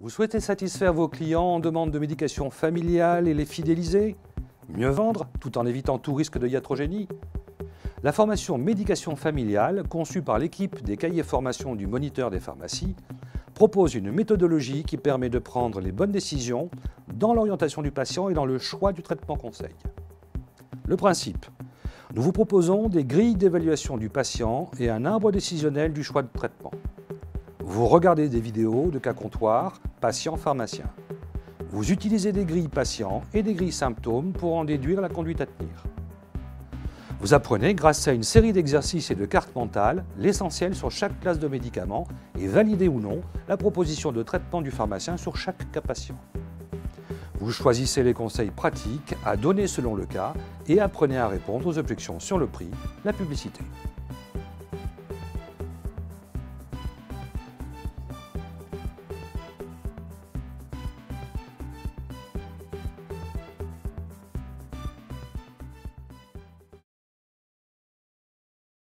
Vous souhaitez satisfaire vos clients en demande de médication familiale et les fidéliser? Mieux vendre, tout en évitant tout risque de iatrogénie? La formation médication familiale, conçue par l'équipe des cahiers formation du moniteur des pharmacies, propose une méthodologie qui permet de prendre les bonnes décisions dans l'orientation du patient et dans le choix du traitement conseil. Le principe: nous vous proposons des grilles d'évaluation du patient et un arbre décisionnel du choix de traitement. Vous regardez des vidéos de cas comptoirs patient-pharmacien. Vous utilisez des grilles patients et des grilles symptômes pour en déduire la conduite à tenir. Vous apprenez, grâce à une série d'exercices et de cartes mentales, l'essentiel sur chaque classe de médicaments et validez ou non la proposition de traitement du pharmacien sur chaque cas patient. Vous choisissez les conseils pratiques à donner selon le cas et apprenez à répondre aux objections sur le prix, la publicité.